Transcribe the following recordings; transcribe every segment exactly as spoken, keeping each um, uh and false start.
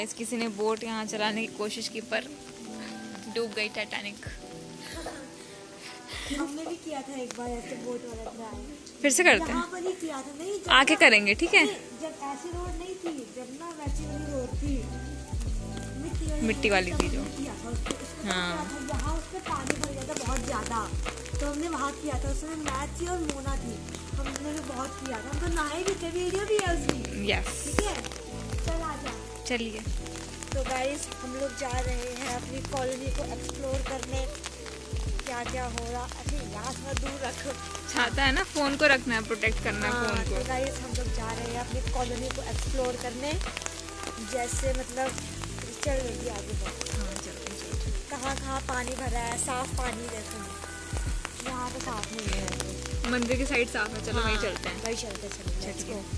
Guys, किसी ने boat यहाँ चलाने की कोशिश की पर डूब गई टाइटैनिक। हमने भी किया था एक बार ऐसे बोट वाला ट्राई। फिर से करते यहाँ हैं, पर ही किया था। नहीं आके करेंगे, ठीक है। जब ऐसी रोड नहीं थी, जब ना वैसी वाली रोड थी, मिट्टी वाली मिट्टी वाली थी जो। किया था उसको। हाँ वहाँ उसमें पानी भर गया था बहुत ज्यादा, तो हमने वहाँ किया था। उसमें मैच थी और मोना थी, हमने भी बहुत किया था। हम तो नहाए भी थे, वीडियो भी है उसकी। यस, ठीक है, चल आ जा। चलिए। तो गाइस हम लोग जा रहे हैं अपनी कॉलोनी को एक्सप्लोर करने, क्या क्या हो रहा। अरे यहाँ थोड़ा दूर रखो, छाता है ना, फोन को रखना है, प्रोटेक्ट करना है हाँ, फोन को। तो गाइस हम लोग जा रहे हैं अपनी कॉलोनी को एक्सप्लोर करने। जैसे मतलब चल रही आगे बढ़ो। हाँ चलो चलो। कहाँ कहाँ पानी भरा है, साफ पानी देखो। यहाँ तो साफ नहीं है। मंदिर की साइड साफ है, चलो हाँ, वहीं चलते हैं। वहीं चलते चलते लेट्स गो।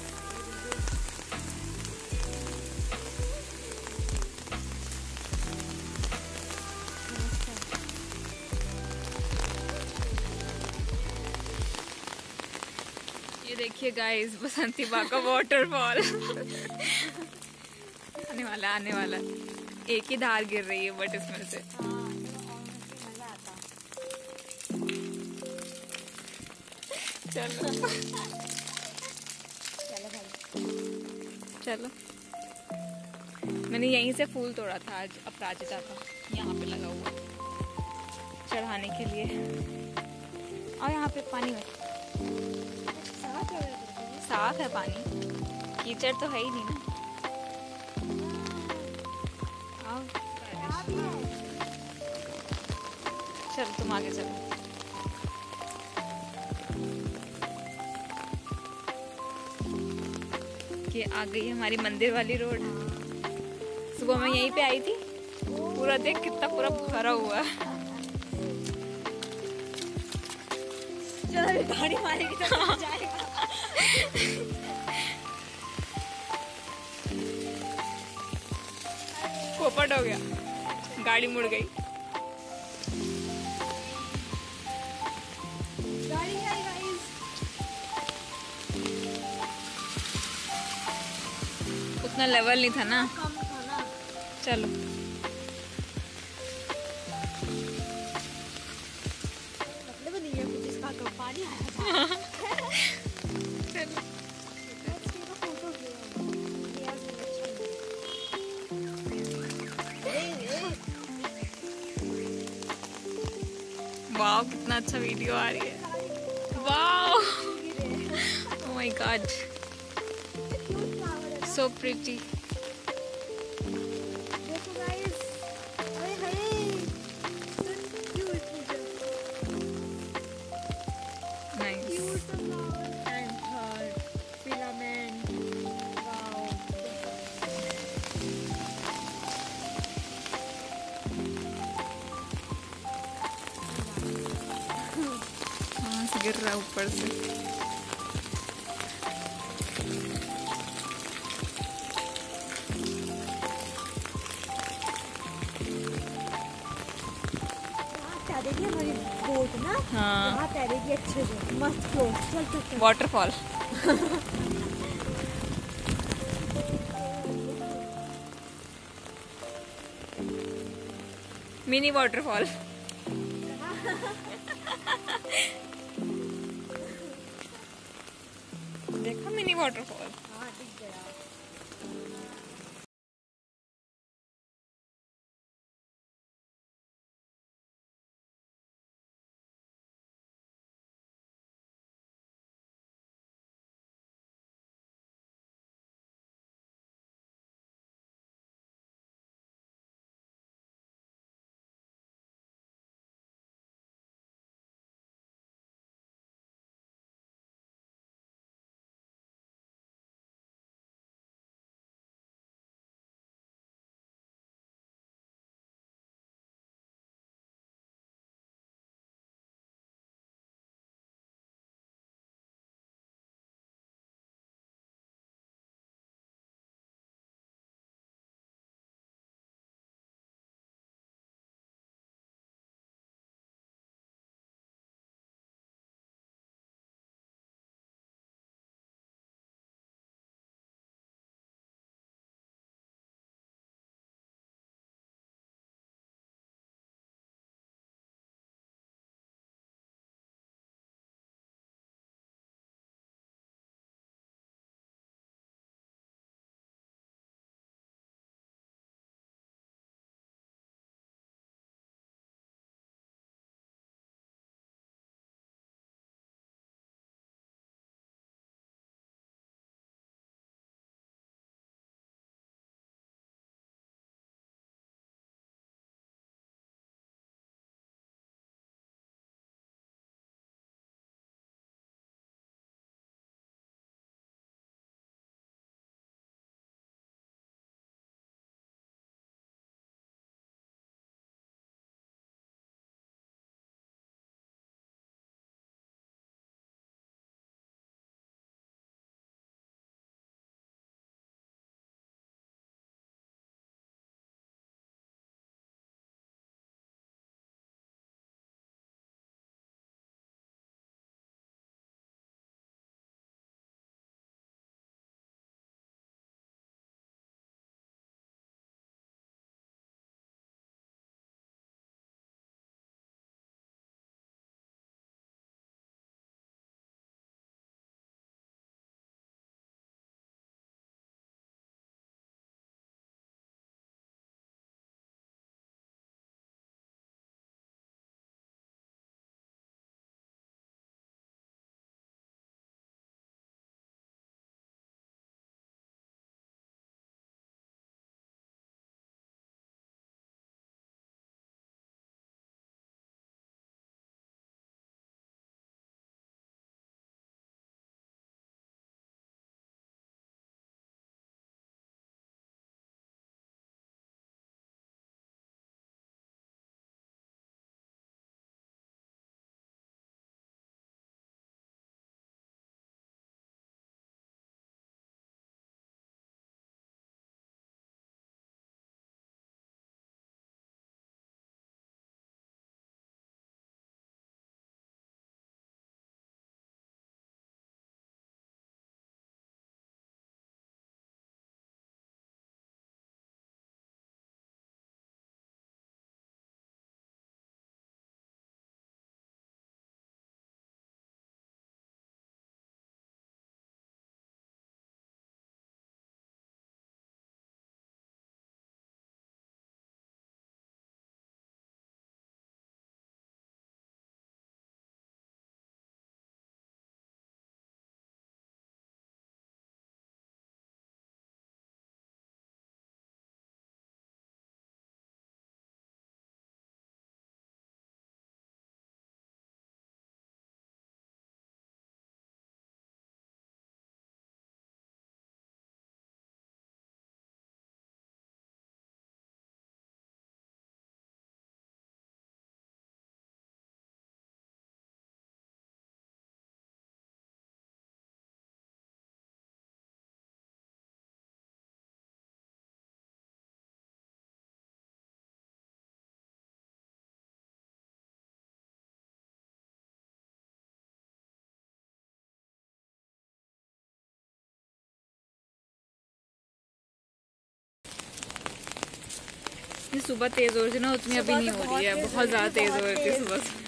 ये देखिए गाइस, बसंती बा का वाटरफॉल आने वाला आने वाला। एक ही धार गिर रही है बट इसमें से। चलो चलो भाई, चलो। मैंने यहीं से फूल तोड़ा था आज, अपराजिता का, यहाँ पे लगा हुआ चढ़ाने के लिए। और यहाँ पे पानी में साफ लग रहा है। साफ है पानी, कीचड़ तो है ही नहीं ना। आओ चलो, तुम आगे चलो। ये आ गई हमारी मंदिर वाली रोड। सुबह मैं यहीं पे आई थी, पूरा देख कितना पूरा भरा हुआ है। चलो गाड़ी मारेगी तो बच जाएगा। पोपट हो गया, गाड़ी मुड़ गई। गाड़ी आई गाइस। उतना लेवल नहीं था ना। कम था ना। चलो मतलब नहीं है कुछ इसका, कम पानी आया था। चलो। फोटो वाह, कितना अच्छा वीडियो आ रही है। वाह, oh my god, so pretty. देखो गाइस, अरे हाय, cute nice. Cute flower and heart filament. Wow, हाँ से गिर रहा है ऊपर से। तैरेगी हमारी बोट ना। हाँ, वहाँ तैरेगी अच्छे से, मस्त क्लोज। चल चल चल। वाटरफॉल। Mini waterfall. देखा मिनी वाटरफॉल। हाँ दिख गया। ये सुबह तेज हो रही थी ना, उतनी अभी नहीं हो रही है, बहुत ज्यादा तेज हो रही थी सुबह से।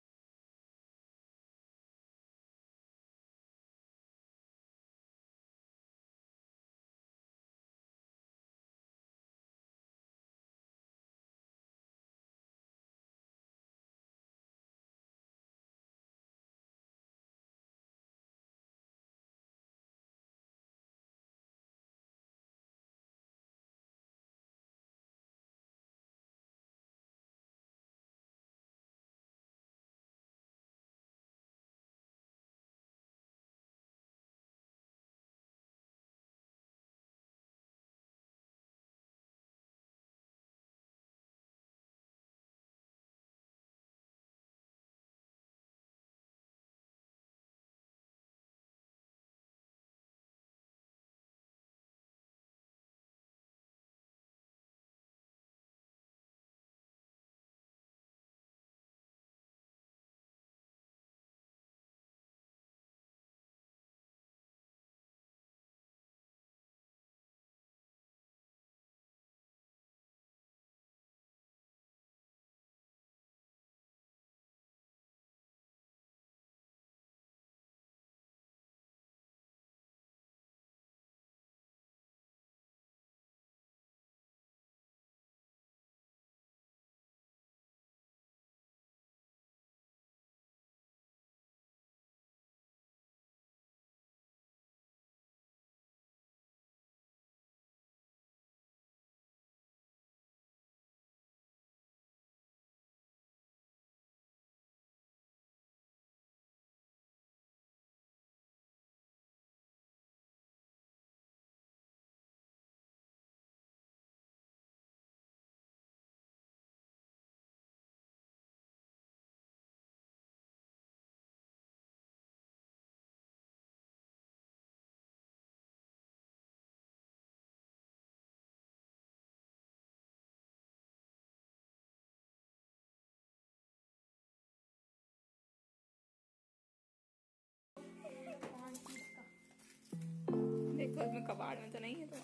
देखो इसमें कबाड़ में तो नहीं है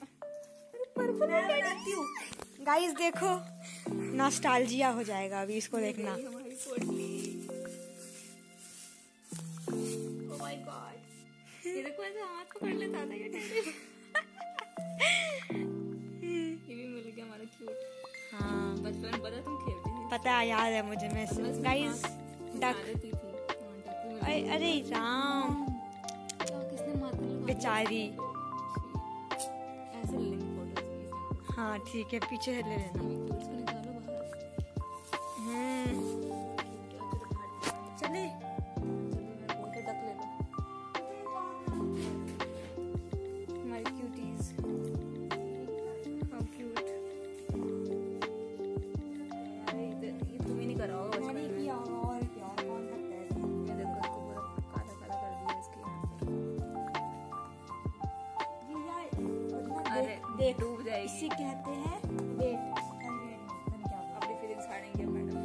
तुम्हारा। गाइस देखो, नॉस्टैल्जिया हो जाएगा अभी इसको देखना। हमारी पोटली। ओह माय गॉड, ये देखो ऐसे हाथ पकड़ लेता था ये टेडी। ये भी मिल गया हमारा क्यूट। हाँ बचपन में पता तुम खेलती थी। पता है, याद है मुझे। मैं गाइस डक, अरे राम बेचारी। ऐसे लिंक फोटो। हाँ ठीक है, पीछे ले लेना। हम्म चले हमारी क्यूटीज। How cute. ये तुम ही नहीं करा होगा बचपन में। किया होगा और क्या, कौन करता है? ये देखो इसको पूरा काला काला कर दिया इसके यहाँ पे। अरे देख, डूब जाएगी। इसी कहते हैं वेट। अपनी फीलिंग्स हारेंगे मैडम।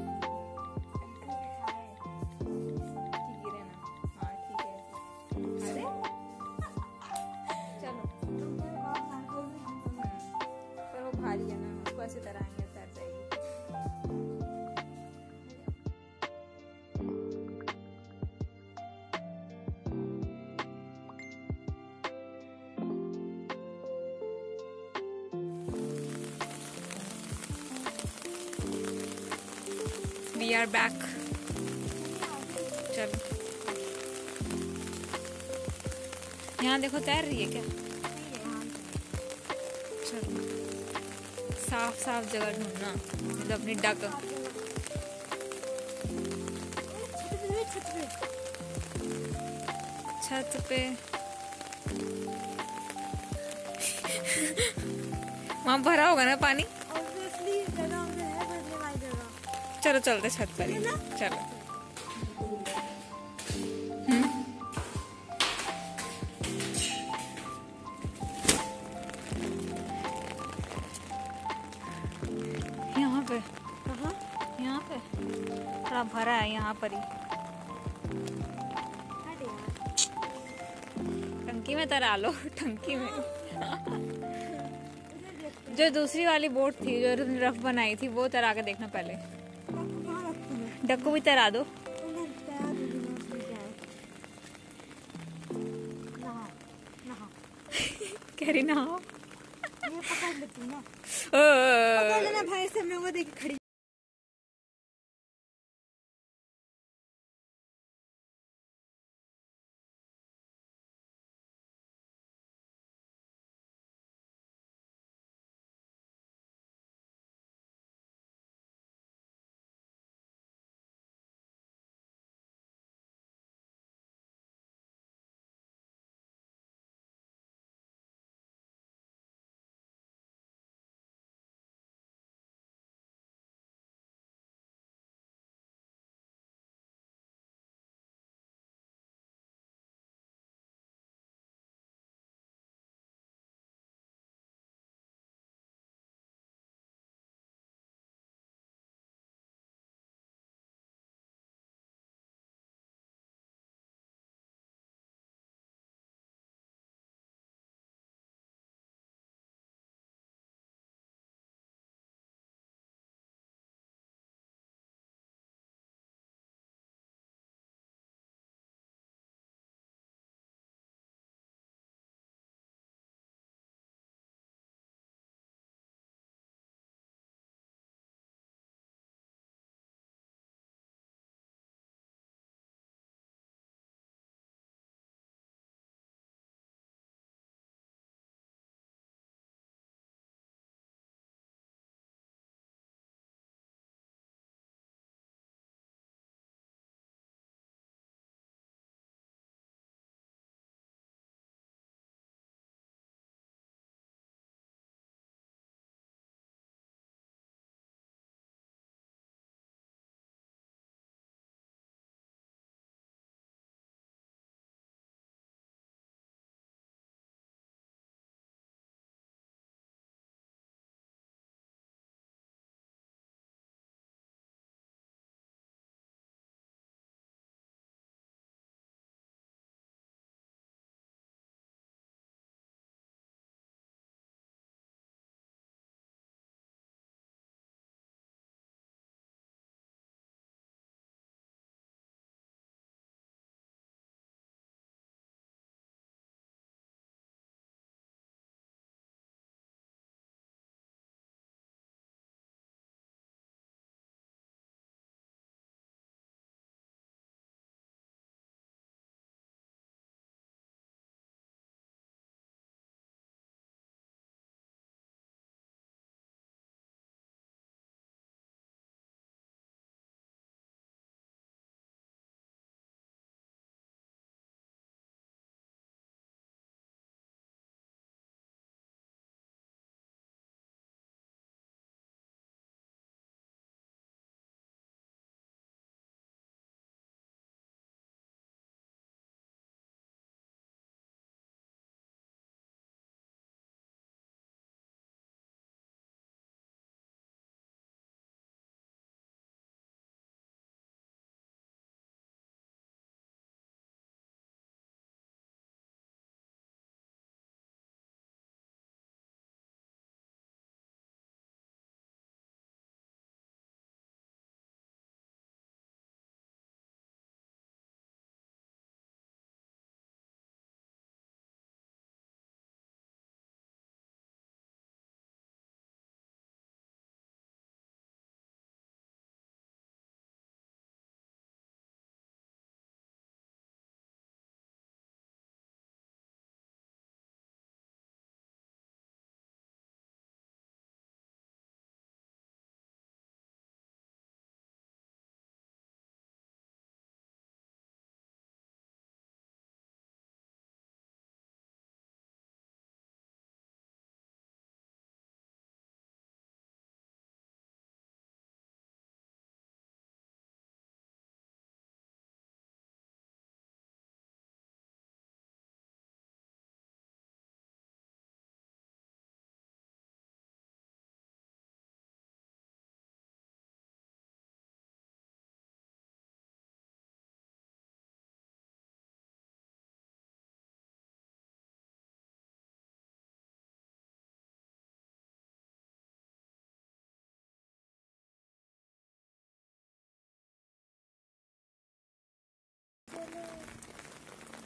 ठीक है ना? हाँ ठीक है। अरे चलो, पर वो भारी है ना, उसको ऐसे तरह तैर जाएगी। We are back. चलो, यहाँ देखो तैर रही है क्या? चलो, साफ साफ जगह ढूंढना, मतलब अपनी डक। छत पे वहाँ भरा होगा ना पानी। चलो चलते छत पर ही। चलो यहाँ पे, यहाँ पे थोड़ा भरा है, यहाँ पर ही टंकी में तरा लो, टंकी में। जो दूसरी वाली बोट थी जो रफ बनाई थी वो तैरा के देखना पहले। कहाँ रखती है? डक्कू भी तैरा दो। मैं तैयार हूँ, मैं उसमें क्या है? नहा नहा कह रही ना ये पकड़ लेती हूँ ना, पकड़ लेना भाई से, मैं वो देख खड़ी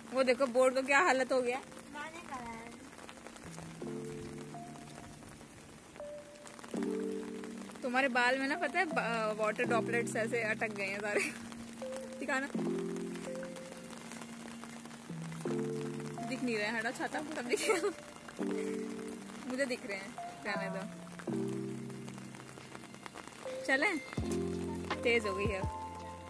वो देखो बोर्ड का क्या हालत हो गया। मैंने करा है। तुम्हारे बाल में ना पता है वाटर ड्रॉपलेट्स ऐसे अटक गए हैं सारे। दिखाना। दिख नहीं रहे हैं, हटा छाता पूरा दिख रहा। मुझे दिख रहे हैं, रहने दो। चलें? तेज हो गई है अब।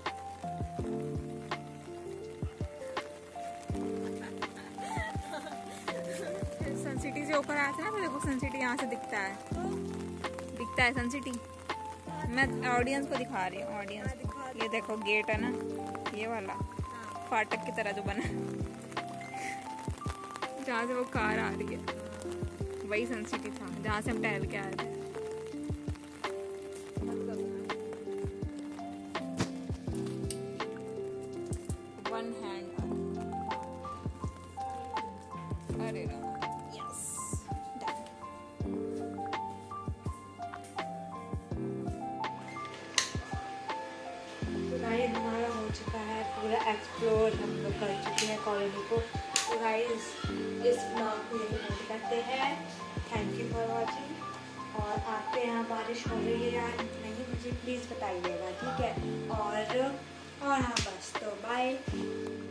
सनसिटी से ऊपर आते हैं ना, तो देखो सनसिटी यहाँ से दिखता है, दिखता है सनसिटी। मैं ऑडियंस को दिखा रही हूँ, ऑडियंस को। ये देखो गेट है ना, ये वाला फाटक की तरह जो बना है, जहाँ से वो कार आ रही है, वही सनसिटी था जहाँ से हम टहल के आए थे। One hand. अरे यस, डन। गाइस हमारा हो चुका है पूरा एक्सप्लोर, हम लोग कर चुके हैं कॉलोनी को। तो गाइस इस ब्लॉग को यही बंद करते हैं। Thank you for watching. और आपके यहाँ बारिश हो रही है या नहीं मुझे प्लीज़ बताइएगा, ठीक है। और और हाँ बस, तो बाय।